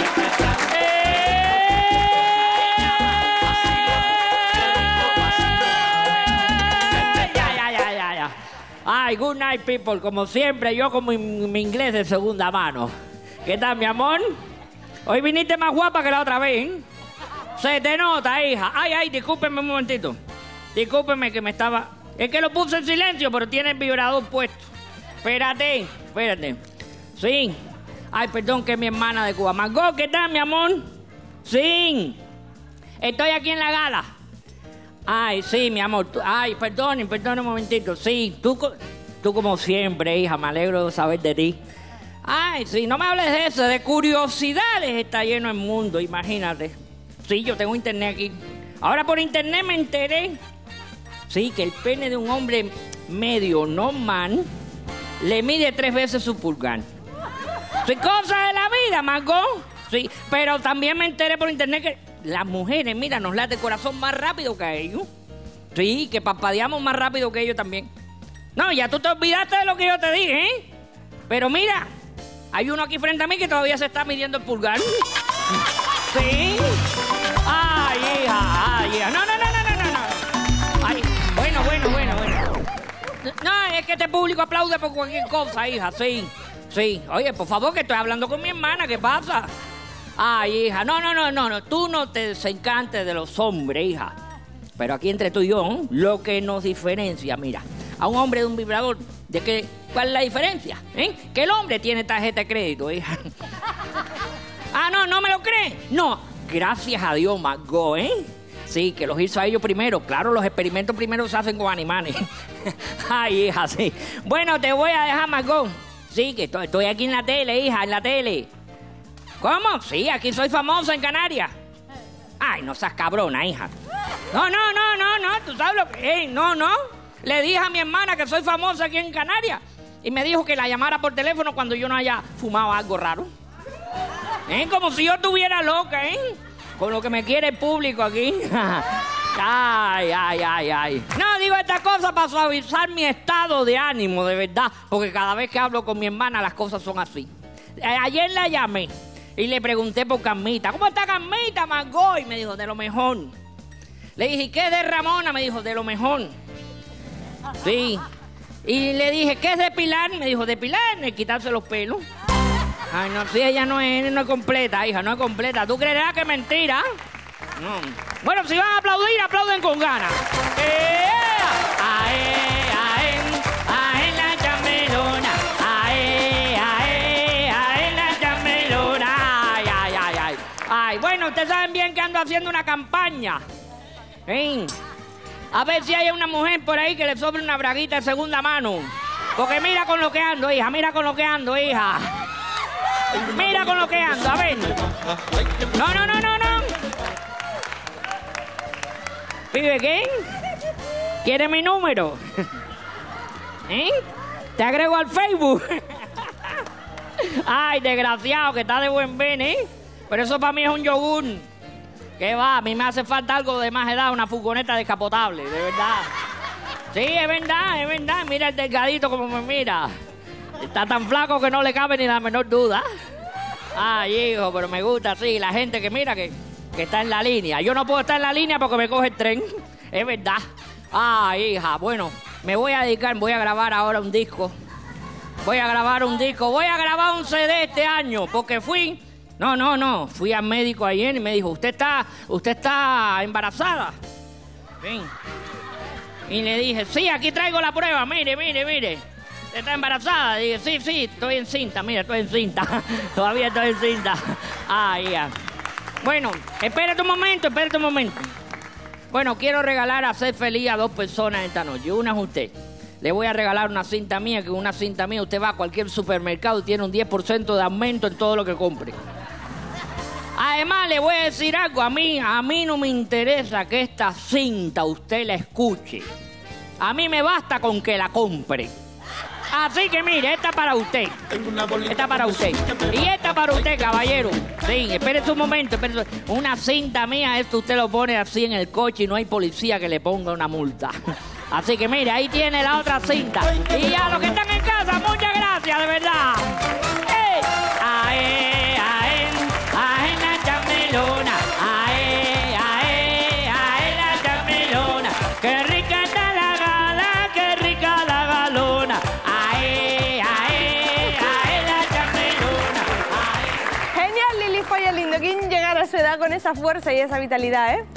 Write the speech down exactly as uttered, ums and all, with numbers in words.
Ay, good night, people. Como siempre, yo con mi, mi inglés de segunda mano. ¿Qué tal, mi amor? Hoy viniste más guapa que la otra vez, ¿eh? Se te nota, hija. Ay, ay, discúlpeme un momentito. Discúlpeme que me estaba... Es que lo puse en silencio, pero tiene el vibrador puesto. Espérate, espérate. Sí. Ay, perdón, que es mi hermana de Cuba. Margot, ¿qué tal, mi amor? Sí. Estoy aquí en la gala. Ay, sí, mi amor. Tú, ay, perdone, perdone un momentito. Sí, tú, tú como siempre, hija, me alegro de saber de ti. Ay, sí, no me hables de eso, de curiosidades está lleno el mundo, imagínate. Sí, yo tengo internet aquí. Ahora por internet me enteré, sí, que el pene de un hombre medio normal le mide tres veces su pulgar. Sí, cosas de la vida, Margot. Sí, pero también me enteré por internet que las mujeres, mira, nos late el corazón más rápido que ellos. Sí, que parpadeamos más rápido que ellos también. No, ya tú te olvidaste de lo que yo te dije, ¿eh? Pero mira, hay uno aquí frente a mí que todavía se está midiendo el pulgar. Sí. Ay, hija, ay, hija. No, no, no, no, no, no, no. Ay, bueno, bueno, bueno, bueno. No, es que este público aplaude por cualquier cosa, hija, sí. Sí. Oye, por favor, que estoy hablando con mi hermana, ¿qué pasa? Ay, hija, no, no, no, no, no, tú no te desencantes de los hombres, hija. Pero aquí entre tú y yo, ¿eh? Lo que nos diferencia, mira, a un hombre de un vibrador, ¿de qué? ¿Cuál es la diferencia? ¿Eh? Que el hombre tiene tarjeta de crédito, hija. Ah, no, ¿no me lo crees? No, gracias a Dios, Margot, ¿eh? Sí, que los hizo a ellos primero. Claro, los experimentos primero se hacen con animales. Ay, hija, sí. Bueno, te voy a dejar, Margot. Sí, que estoy, estoy aquí en la tele, hija, en la tele. ¿Cómo? Sí, aquí soy famosa en Canarias. Ay, no seas cabrona, hija. No, no, no, no, no, tú sabes lo que... Hey, no, no. Le dije a mi hermana que soy famosa aquí en Canarias. Y me dijo que la llamara por teléfono cuando yo no haya fumado algo raro. ¿Eh? Como si yo estuviera loca, ¿eh? Con lo que me quiere el público aquí. Ay, ay, ay, ay. No, digo esta cosa para suavizar mi estado de ánimo, de verdad. Porque cada vez que hablo con mi hermana las cosas son así. Ayer la llamé y le pregunté por Carmita. ¿Cómo está Carmita, Margot? Y me dijo, de lo mejor. Le dije, ¿qué es de Ramona? Me dijo, de lo mejor. Sí. Y le dije, ¿qué es de Pilar? Me dijo, de Pilar, de quitarse los pelos. Ay, no, sí, ella no es, no es completa, hija, no es completa. ¿Tú creerás que es mentira? No. Bueno, si van a aplaudir, aplauden con ganas. ¡Eh! ¡Ae, ae, ae, la chamelona! ¡Ae, ae, ae, la chamelona! ¡Ay, ay, ay, ay! Ay, bueno, ustedes saben bien que ando haciendo una campaña. ¿Eh? A ver si hay una mujer por ahí que le sobre una braguita de segunda mano. Porque mira con lo que ando, hija, mira con lo que ando, hija. Mira con lo que ando, a ver. No, no, no, no, no. ¿Pibe qué? ¿Quiere mi número? ¿Eh? Te agrego al Facebook. Ay, desgraciado, que está de buen ven, ¿eh? Pero eso para mí es un yogur. ¿Qué va? A mí me hace falta algo de más edad, una furgoneta descapotable, de verdad. Sí, es verdad, es verdad. Mira el delgadito como me mira. Está tan flaco que no le cabe ni la menor duda. Ay, hijo, pero me gusta, sí, la gente que mira que, que está en la línea. Yo no puedo estar en la línea porque me coge el tren. Es verdad. Ay, hija, bueno, me voy a dedicar, voy a grabar ahora un disco. Voy a grabar un disco, voy a grabar un C D este año, porque fui... No, no, no, fui al médico ayer y me dijo, usted está, usted está embarazada. Ven. Y le dije, sí, aquí traigo la prueba, mire, mire, mire. ¿Usted está embarazada? Dije, sí, sí, estoy encinta, mira, estoy encinta. Todavía estoy encinta. Ah, ya. Bueno, espérate un momento, espérate un momento. Bueno, quiero regalar a ser feliz a dos personas esta noche. Una es usted. Le voy a regalar una cinta mía, que una cinta mía usted va a cualquier supermercado y tiene un diez por ciento de aumento en todo lo que compre. Además, le voy a decir algo. A mí, a mí no me interesa que esta cinta usted la escuche. A mí me basta con que la compre. Así que mire, esta para usted. Esta para usted. Y esta para usted, caballero. Sí, espérese un momento, espérese. Una cinta mía, esto usted lo pone así en el coche y no hay policía que le ponga una multa. Así que mire, ahí tiene la otra cinta. Y a los que están en casa, muchas gracias, de verdad. ¡Ey! ¡Ae, ae, ae! lindo. ¿Quién llegara a su edad con esa fuerza y esa vitalidad, eh?